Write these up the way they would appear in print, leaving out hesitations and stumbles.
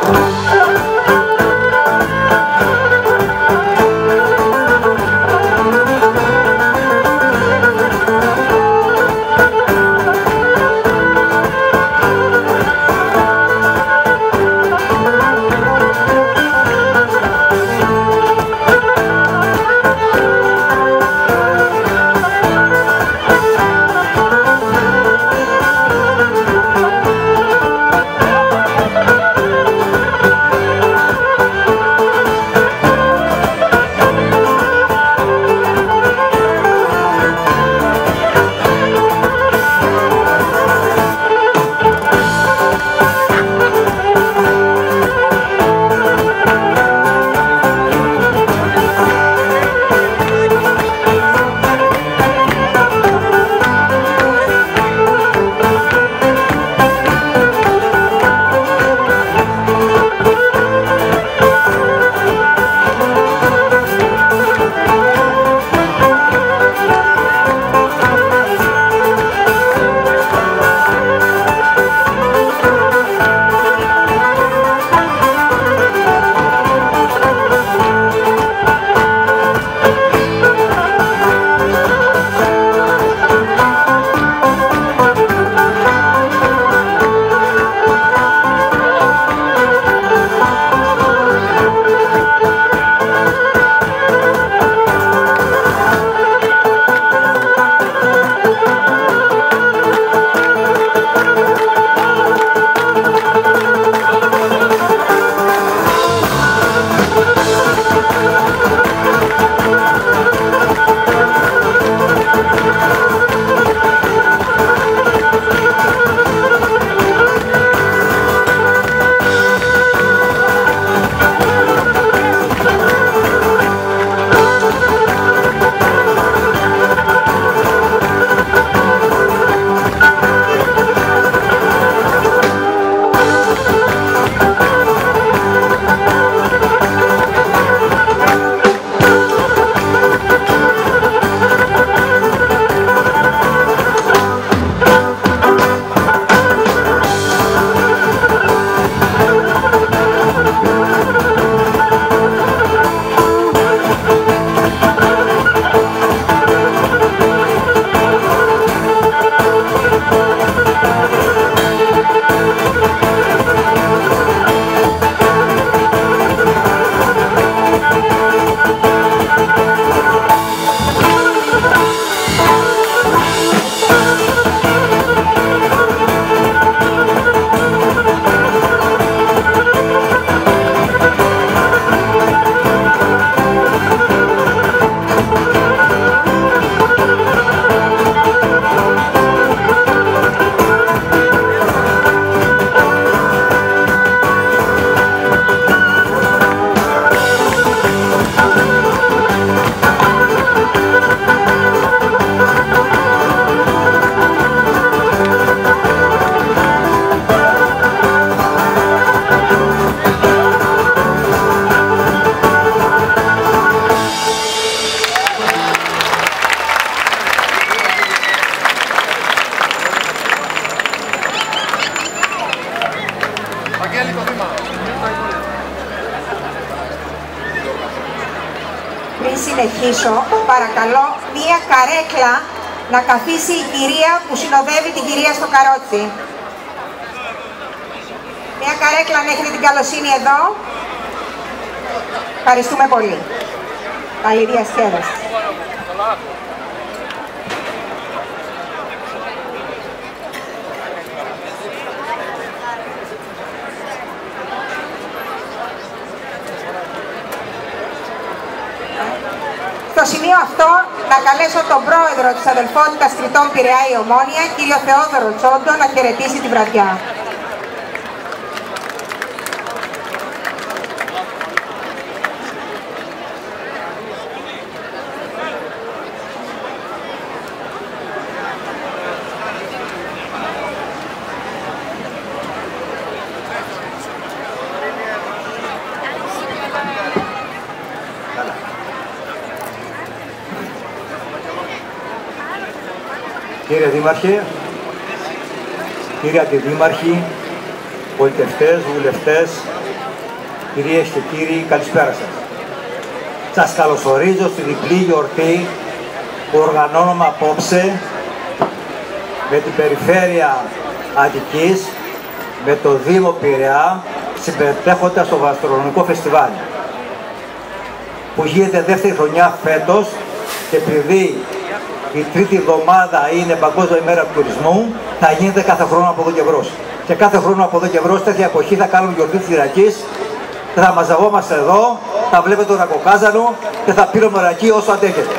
Πριν συνεχίσω, παρακαλώ μία καρέκλα να καθίσει η κυρία που συνοδεύει την κυρία στο καρότσι. Μία καρέκλα αν έχετε την καλοσύνη εδώ. Ευχαριστούμε πολύ. Καλή διασκέδαση. Στο σημείο αυτό να καλέσω τον πρόεδρο της Αδελφότητας Κρητών Πειραιά η Ομόνια, κύριο Θεόδωρο Τσόντο, να χαιρετήσει τη βραδιά. Κύριε Δήμαρχε, κύριε Αντιδήμαρχοι, πολιτευτές, βουλευτές, κυρίες και κύριοι, καλησπέρα σας. Σας καλωσορίζω στη διπλή γιορτή που οργανώνουμε απόψε με την Περιφέρεια Αττικής, με το Δήμο Πειραιά, συμμετέχοντας στο Γαστρονομικό Φεστιβάλ, που γίνεται δεύτερη χρονιά φέτος, και επειδή η τρίτη εβδομάδα είναι Παγκόσμια ημέρα του τουρισμού, θα γίνεται κάθε χρόνο από εδώ και μπρος. Και κάθε χρόνο από εδώ και μπρος, τέτοια εποχή, θα κάνουμε γιορτή της Κυριακής και θα μαζευόμαστε εδώ, θα βλέπετε τον Ρακοκάζανο και θα πίνουμε ρακί όσο αντέχετε.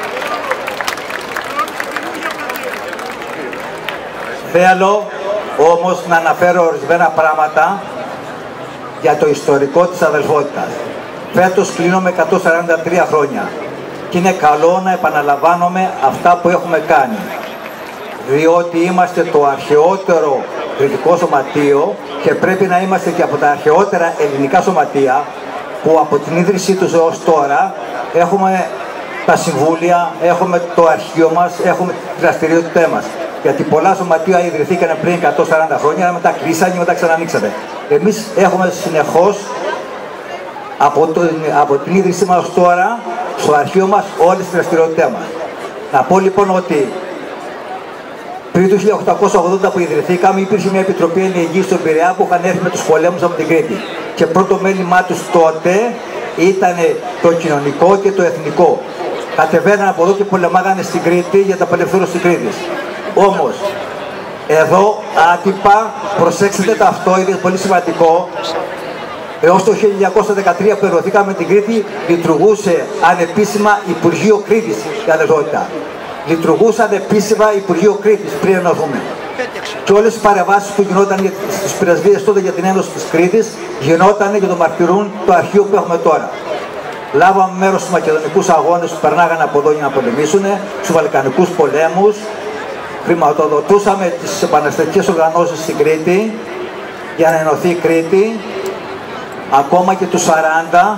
Θέλω όμως να αναφέρω ορισμένα πράγματα για το ιστορικό της αδελφότητας. Φέτος κλείνουμε 143 χρόνια και είναι καλό να επαναλαμβάνουμε αυτά που έχουμε κάνει, διότι είμαστε το αρχαιότερο κριτικό σωματείο και πρέπει να είμαστε και από τα αρχαιότερα ελληνικά σωματεία που από την ίδρυσή τους έως τώρα έχουμε τα συμβούλια, έχουμε το αρχείο μας, έχουμε τη δραστηριότητά μας. Γιατί πολλά σωματεία ιδρυθήκαν πριν 140 χρόνια, μετά κλείσανε και μετά ξανανοίξανε. Εμείς έχουμε συνεχώς από την ίδρυσή μας τώρα στο αρχείο μας όλες τις δραστηριότητές μας. Να πω λοιπόν ότι πριν το 1880 που ιδρυθήκαμε υπήρχε μια επιτροπή αλληλεγγύης στον Πειραιά που είχαν έρθει με τους πολέμους από την Κρήτη. Και πρώτο μέλημά τους τότε ήταν το κοινωνικό και το εθνικό. Κατεβαίναν από εδώ και πολεμάγανε στην Κρήτη για τα απελευθέρωση της Κρήτης. Όμως, εδώ άτυπα, προσέξτε το αυτό, είναι πολύ σημαντικό, έως το 1913 που ενωθήκαμε την Κρήτη, λειτουργούσε ανεπίσημα Υπουργείο Κρήτης η αδελφότητα. Λειτουργούσαν επίσημα Υπουργείο Κρήτης πριν ενωθούμε. Και όλες οι παρεμβάσεις που γινόταν στις πρεσβείες τότε για την Ένωση της Κρήτης γινόταν και το μαρτυρούν το αρχείο που έχουμε τώρα. Λάβαμε μέρος στους μακεδονικούς αγώνες που περνάγανε από εδώ για να πολεμήσουν, στους Βαλκανικούς πολέμους, χρηματοδοτούσαμε τις επαναστατικές οργανώσεις στην Κρήτη για να ενωθεί η Κρήτη, ακόμα και τους 40.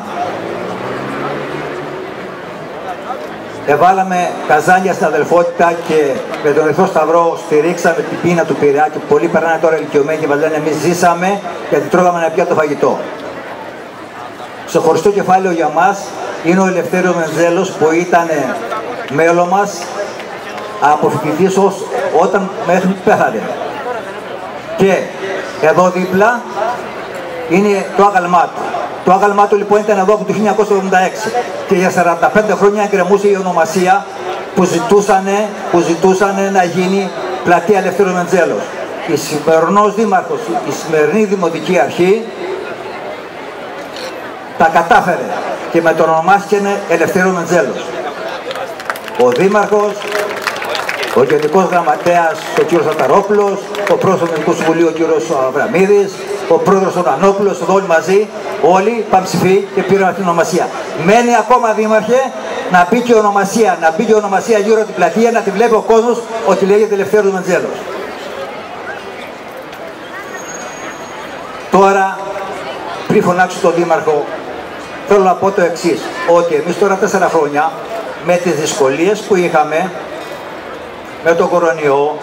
Εβάλαμε καζάνια στην αδελφότητα και με τον Ερυθρό Σταυρό στηρίξαμε την πείνα του Πειραιά και πολλοί περνάνε τώρα ηλικιωμένοι και μας λένε εμείς ζήσαμε γιατί τρώγαμε ένα πιάτο φαγητό. Ξεχωριστό κεφάλαιο για μας είναι ο Ελευθέριος Μενζέλος που ήταν μέλος μας από φοιτητής όταν μέχρι που πέθανε. Και εδώ δίπλα είναι το άγαλμά του. Το άγαλμά του λοιπόν ήταν εδώ από το 1976 και για 45 χρόνια εγκρεμούσε η ονομασία που ζητούσανε να γίνει πλατεία Ελευθέριος Μενζέλος. Η σημερινός δήμαρχος, η σημερινή δημοτική αρχή τα κατάφερε και με τον ονομάστηκε Ελευθέριος Μενζέλος. Ο δήμαρχος, ο Γενικός Γραμματέας ο κ. Σαταρόπουλος, ο πρόεδρος του Ελληνικού Συμβουλίου ο κ. Αβραμίδης, ο πρόεδρος ο Νανόπουλος, όλοι μαζί, όλοι πανψηφοί και πήραν αυτή την ονομασία. Μένει ακόμα, δήμαρχε, να μπει και ονομασία, γύρω από την πλατεία, να τη βλέπει ο κόσμος ότι λέγεται Ελευθέριος Μενζέλος. Τώρα, πριν φωνάξω τον δήμαρχο, θέλω να πω το εξής, ότι εμείς τώρα 4 χρόνια, με τις δυσκολίες που είχαμε, με τον κορονοϊό,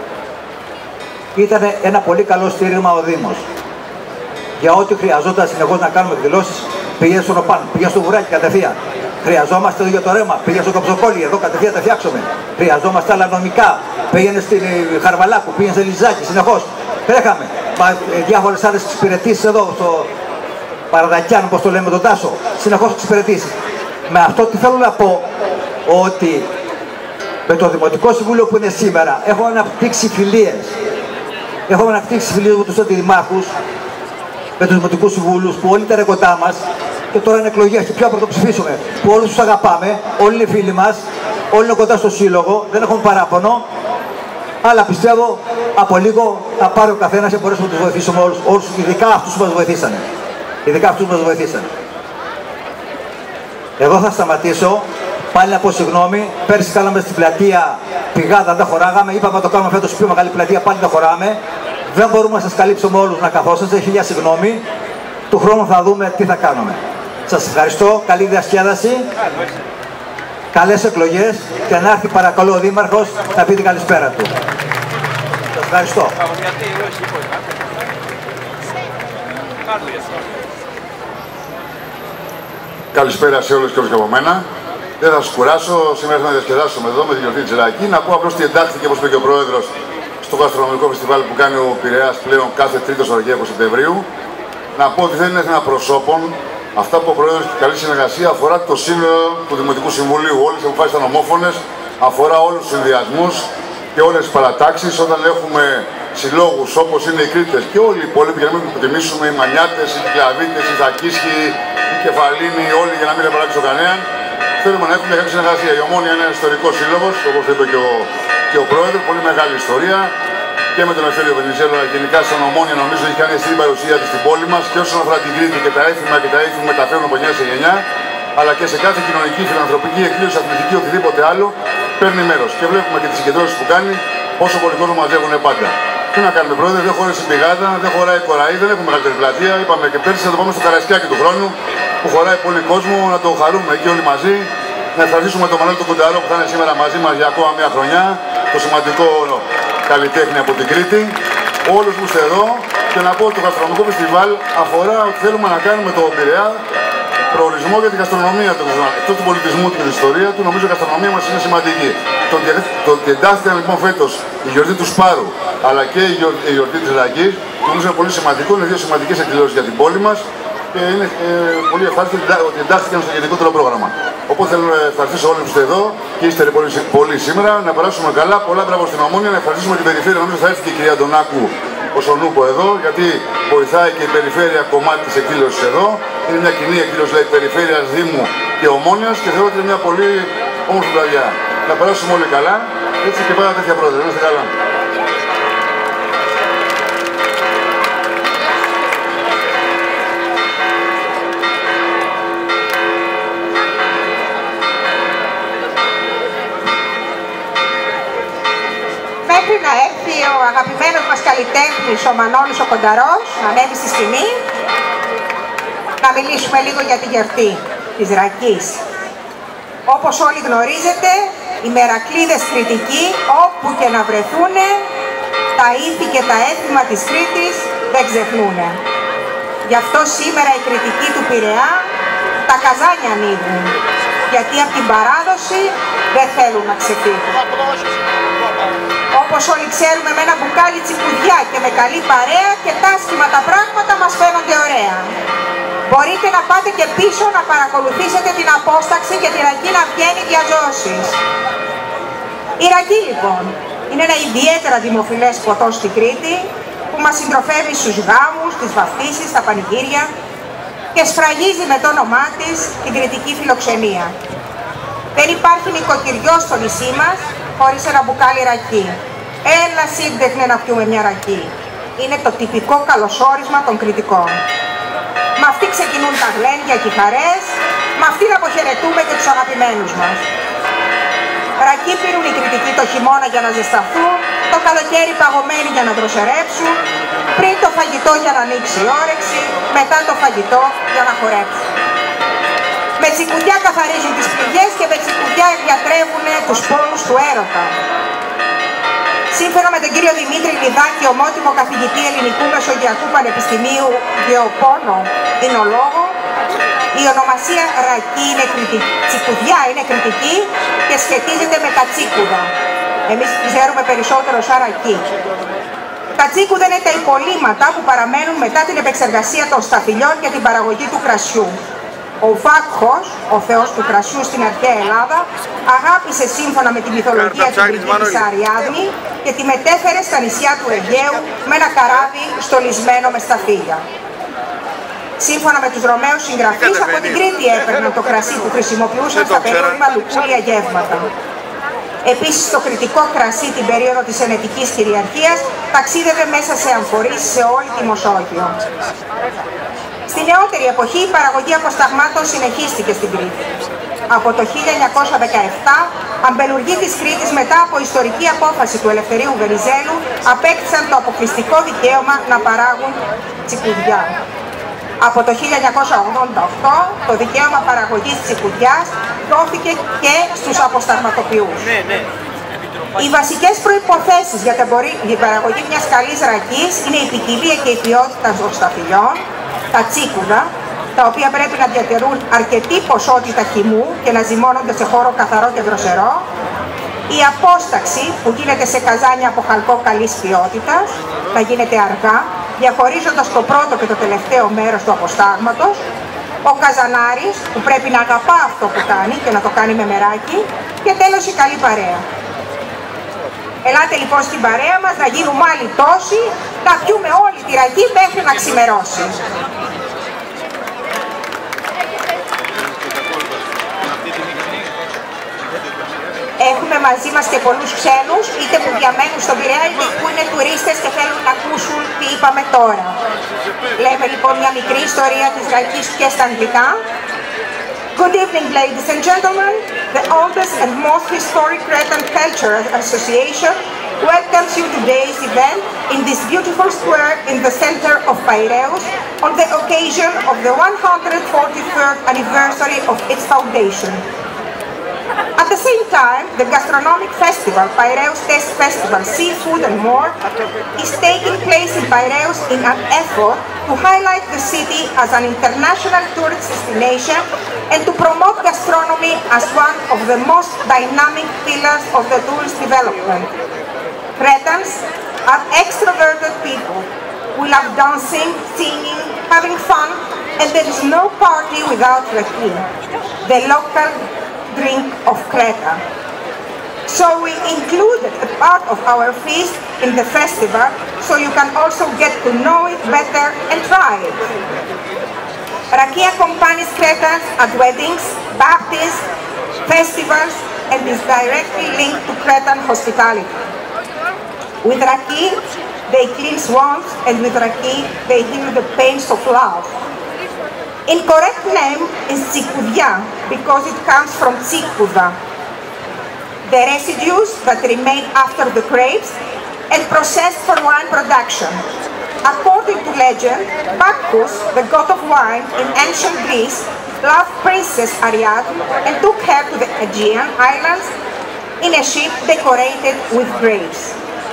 ήταν ένα πολύ καλό στήριγμα ο Δήμος. Για ό,τι χρειαζόταν συνεχώς να κάνουμε εκδηλώσεις, πήγε στον ΟΠΑΝ, πήγε στο Βουράκι κατευθείαν. Χρειαζόμαστε εδώ για το ρέμα, πήγε στο Καψοκόλλη, εδώ κατευθείαν τα φτιάξουμε. Χρειαζόμαστε άλλα νομικά, πήγαινε στην Χαρβαλάκου, πήγαινε σε Λιζάκι, συνεχώς. Τρέχαμε. Διάφορες άλλες εξυπηρετήσεις εδώ, στο Παραδακιάν, όπως το λέμε, τον Τάσο, συνεχώς εξυπηρετήσεις. Με αυτό τι θέλω να πω, ότι με το Δημοτικό Συμβούλιο που είναι σήμερα, έχουμε αναπτύξει φιλίες. Έχουμε αναπτύξει φιλίες με τους αντιδημάρχους, με τους Δημοτικούς Συμβούλους που όλοι ήταν κοντά μας και τώρα είναι εκλογές και ποιο να πρωτοψηφίσουμε. Που όλους τους αγαπάμε, όλοι είναι φίλοι μας, όλοι είναι κοντά στο σύλλογο, δεν έχουμε παράπονο. Αλλά πιστεύω από λίγο θα πάρει ο καθένας και μπορέσουμε να τους βοηθήσουμε όλους, ειδικά αυτούς που μας βοηθήσανε. Εδώ θα σταματήσω. Πάλι να πω συγγνώμη, πέρσι κάναμε στην πλατεία πηγάδα, δεν χωράγαμε. Είπαμε να το κάνουμε φέτος πιο μεγάλη πλατεία, πάλι δεν χωράμε. Δεν μπορούμε να σας καλύψουμε όλους να καθόσαστε, χίλια συγγνώμη. Του χρόνου θα δούμε τι θα κάνουμε. Σας ευχαριστώ, καλή διασκέδαση, καλές εκλογές και να έρθει παρακαλώ ο Δήμαρχος να πει την καλησπέρα του. Σας ευχαριστώ. Καλησπέρα σε όλους και όλους και από μένα. Δεν θα σας κουράσω, σήμερα θα διασκεδάσουμε εδώ με τη γιορτή της Ρακή. Να πω απλώς ότι εντάχθηκε, όπως είπε και ο Πρόεδρος, στο γαστρονομικό φεστιβάλ που κάνει ο Πειραιάς πλέον κάθε Τρίτο Σαββατοκύριακο Σεπτεμβρίου. Να πω ότι δεν είναι θέμα προσώπων. Αυτά που ο Πρόεδρος και καλή συνεργασία αφορά το σύνολο του Δημοτικού Συμβουλίου. Όλες οι αποφάσεις ήταν ομόφωνες, αφορά όλους τους συνδυασμούς και όλες τις παρατάξεις. Όταν έχουμε συλλόγους όπως είναι οι Κρήτες και όλοι οι υπόλοιποι, για να μην υποτιμήσουμε, οι Μανιάτες, οι Κλαβίτες, οι Θακίσχοι, οι Κεφαλίνοι, όλοι για να μην επαράξω κανέναν, θέλουμε να έχουμε κάποια συνεργασία. Η Ομόνια είναι ένα ιστορικό σύλλογος, όπως είπε και ο Πρόεδρος, πολύ μεγάλη ιστορία. Και με τον Ελευθέριο Βενιζέλο, αλλά γενικά σαν Ομόνια νομίζω έχει κάνει στην παρουσία της στην πόλη μας και όσον αφορά την Κρήτη και τα έθιμα και τα ήθη μεταφέρουν από γενιά σε γενιά, αλλά και σε κάθε κοινωνική, φιλανθρωπική εκκλήρωση, αθλητική, οτιδήποτε άλλο παίρνει μέρος. Και βλέπουμε και τις συγκεντρώσεις που κάνει, πόσο πολύ κόσμο μαζεύουν πάντα. Τι να κάνουμε, Πρόεδρε, δεν χωράει η πηγάδα, δεν χωράει η κοραή, δεν έχουμε μεγαλύτερη πλατεία. Είπαμε και πέρσι θα το πάμε στο Καραϊσκάκι του χρόνου που χωράει πολύ κόσμο, να το χαρούμε εκεί όλοι μαζί. Να ευχαριστήσουμε τον Μανώλη τον Κουνταρό που θα είναι σήμερα μαζί μας για ακόμα μια χρονιά, το σημαντικό καλλιτέχνη από την Κρήτη. Όλους που είστε εδώ και να πω ότι το γαστρονομικό φεστιβάλ αφορά ότι θέλουμε να κάνουμε τον Πειραιά προορισμό για την γαστρονομία του. Εκτός του πολιτισμού και της ιστορία του, νομίζω η γαστρονομία μας είναι σημαντική. Το ότι εντάχθηκαν λοιπόν φέτος η γιορτή του Σπάρου αλλά και η γιορτή της Ρακής, νομίζω είναι πολύ σημαντικό. Είναι δύο σημαντικές εκδηλώσεις για την πόλη μας και είναι πολύ ευχάριστο ότι εντάχθηκαν στο γενικότερο πρόγραμμα. Οπότε θέλω να ευχαριστήσω όλους που είστε εδώ και είστε πολύ σήμερα. Να περάσουμε καλά. Πολλά μπράβο στην Ομόνια. Να ευχαριστήσουμε την περιφέρεια. Νομίζω θα έρθει και η κυρία Αντωνάκου ο Σονούπο εδώ, γιατί βοηθάει και η περιφέρεια κομμάτι της εκδήλωσης εδώ. Είναι μια κοινή εκδήλωση, λέει, περιφέρειας, Δήμου και Ομόνιας και θεωρώ ότι είναι μια πολύ όμορφη βραδιά. Να περάσουμε όλοι καλά. Έτσι και πάρα τέτοια, Πρόεδρε. Να είστε καλά. Μέχρι να έρθει ο αγαπημένος μας καλλιτέχνης, ο Μανώλης ο Κονταρός, να ανέβει στη σκηνή, να μιλήσουμε λίγο για τη γιορτή της Ρακής. Όπως όλοι γνωρίζετε, οι μερακλείδες κρητικοί, όπου και να βρεθούν, τα ήθη και τα έθιμα της Κρήτης δεν ξεχνούν. Γι' αυτό σήμερα οι κριτικοί του Πειραιά τα καζάνια ανοίγουν, γιατί από την παράδοση δεν θέλουν να ξεφύγουν. Όπως όλοι ξέρουμε, με ένα μπουκάλι τσικουδιά και με καλή παρέα και τα άσχημα τα πράγματα μας φαίνονται ωραία. Μπορείτε να πάτε και πίσω να παρακολουθήσετε την απόσταξη και τη Ρακή να βγαίνει διαζώσεις. Η Ρακή λοιπόν είναι ένα ιδιαίτερα δημοφιλές ποτό στην Κρήτη που μας συντροφεύει στους γάμους, τις βαφτίσεις, τα πανηγύρια και σφραγίζει με το όνομά της την κρητική φιλοξενία. Δεν υπάρχει νοικοκυριό στο νησί μας χωρίς ένα μπουκάλι Ρακή. Έλα σύντεχνε να πιούμε μια Ρακή. Είναι το τυπικό καλωσόρισμα των κριτικών. Με αυτή ξεκινούν τα γλένια και οι χαρές, με αυτή να αποχαιρετούμε και τους αγαπημένους μας. Ρακή πίνουν οι κριτικοί το χειμώνα για να ζεσταθούν, το καλοκαίρι παγωμένοι για να δροσερέψουν, πριν το φαγητό για να ανοίξει η όρεξη, μετά το φαγητό για να χορέψουν. Με τσικουδιά καθαρίζουν τις πληγές και με τσικουδιά διατρεύουν τους πόνους του έρωτα. Σύμφωνα με τον κύριο Δημήτρη Λιδάκη, ομότιμο καθηγητή Ελληνικού Μεσογειακού Πανεπιστημίου, γεωπόνο δεινολόγο, η ονομασία Ρακή είναι κριτική, τσικουδιά είναι κριτική και σχετίζεται με τα τσίκουδα. Εμείς ξέρουμε περισσότερο σαν Ρακή. Τα τσίκουδα είναι τα υπολείμματα που παραμένουν μετά την επεξεργασία των σταφυλιών και την παραγωγή του κρασιού. Ο Βάκχος, ο θεός του κρασιού στην αρχαία Ελλάδα, αγάπησε σύμφωνα με τη μυθολογία του Κρητικής Αριάδνη και τη μετέφερε στα νησιά του Αιγαίου με ένα καράβι στολισμένο με σταφύλια. Σύμφωνα με τους Ρωμαίους συγγραφείς, από την Κρήτη έπαιρναν το κρασί που χρησιμοποιούσαν στα περίφημα λουκούρια γεύματα. Επίσης, το κρητικό κρασί την περίοδο της Ενετικής κυριαρχίας ταξίδευε μέσα σε αμφορείς σε όλη τη Μεσόγειο. Στη νεότερη εποχή η παραγωγή αποσταγμάτων συνεχίστηκε στην Κρήτη. Από το 1917, αμπελουργοί της Κρήτης μετά από ιστορική απόφαση του Ελευθερίου Βενιζέλου απέκτησαν το αποκλειστικό δικαίωμα να παράγουν τσικουδιά. Από το 1988 το δικαίωμα παραγωγής τσικουδιάς δόθηκε και στους αποσταγματοποιούς. Οι βασικές προϋποθέσεις για την παραγωγή μιας καλής ρακής είναι η ποικιλία και η ποιότητα των σταφυλιών, τα τσίκουδα, τα οποία πρέπει να διατηρούν αρκετή ποσότητα χυμού και να ζυμώνονται σε χώρο καθαρό και δροσερό, η απόσταξη που γίνεται σε καζάνια από χαλκό καλής ποιότητας θα γίνεται αργά, διαχωρίζοντας το πρώτο και το τελευταίο μέρος του αποστάγματος, ο καζανάρης που πρέπει να αγαπά αυτό που κάνει και να το κάνει με μεράκι, και τέλος η καλή παρέα. Ελάτε λοιπόν στην παρέα μας, να γίνουμε άλλοι τόσοι, να πιούμε όλη τη ρακή μέχρι να ξημερώσει. Έχουμε μαζί μας και πολλούς ξένους, είτε που διαμένουν στον Πειραιά, είτε που είναι τουρίστες και θέλουν να ακούσουν τι είπαμε τώρα. Λέμε λοιπόν μια μικρή ιστορία της ρακής και στα αγγλικά. Good evening, ladies and gentlemen. The oldest and most historic Cretan Cultural Association welcomes you to today's event in this beautiful square in the center of Piraeus on the occasion of the 143rd anniversary of its foundation. At the same time, the gastronomic festival, Piraeus Taste Festival, Seafood and More, is taking place in Piraeus in an effort to highlight the city as an international tourist destination and to promote gastronomy as one of the most dynamic pillars of the tourist development. Cretans are extroverted people. We love dancing, singing, having fun, and there is no party without raki, the local drink of Creta. So we included a part of our feast in the festival so you can also get to know it better and try it. Raki accompanies Cretans at weddings, baptisms, festivals, and is directly linked to Cretan hospitality. With Raki, they cleanse wounds, and with Raki, they heal the pains of love. Incorrect name is Tsikoudia because it comes from Tsikouda, the residues that remain after the grapes and processed for wine production. According to legend, Bacchus, the god of wine in ancient Greece, loved Princess Ariadne and took her to the Aegean Islands in a ship decorated with grapes.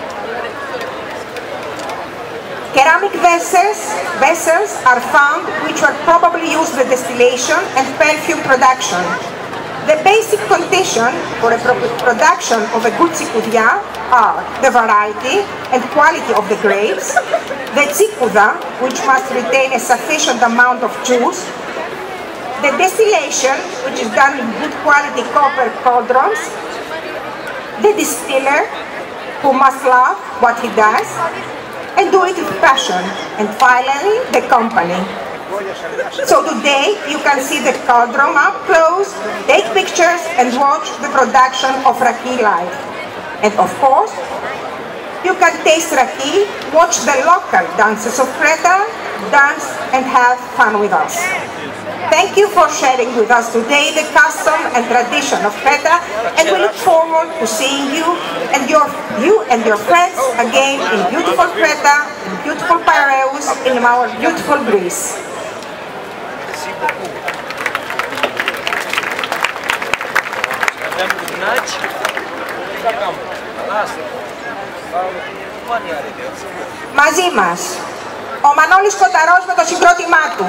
Ceramic vessels are found which were probably used for distillation and perfume production. The basic condition for a production of a good tsikoudia are the variety and quality of the grapes, the tsikouda, which must retain a sufficient amount of juice, the distillation, which is done in good quality copper cauldrons, the distiller, who must love what he does, and do it with passion, and finally, the company. So today, you can see the cauldron up close, take pictures, and watch the production of Raki live. And of course, you can taste Raki, watch the local dances of Creta, dance, and have fun with us. Thank you for sharing with us today the custom and tradition of Creta, and we look forward to seeing you and your friends again in beautiful Creta, in beautiful Piraeus, in our beautiful Greece. Μαζί μας, ο Μανώλης Κονταρός με το συγκρότημά του.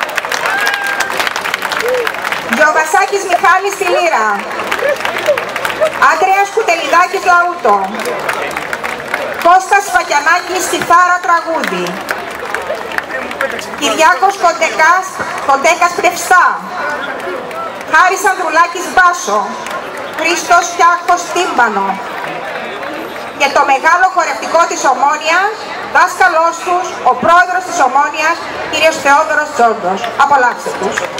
Γιωβασάκης Μιχάλης στη λύρα, Άντρεας Κουτελιδάκης λαούτο, Κώστας Φακιανάκης στη θάρα τραγούδι, Κυριάκος Κοντέκας Πρευστά, Χάρης Ανδρουλάκης μπάσο, Χρήστος Κιάκος τύμπανο και το μεγάλο χορευτικό της Ομόνοιας, δάσκαλός τους, ο πρόεδρος της Ομόνοιας, κύριος Θεόδωρος Τζόντος. Απολαύστε τους.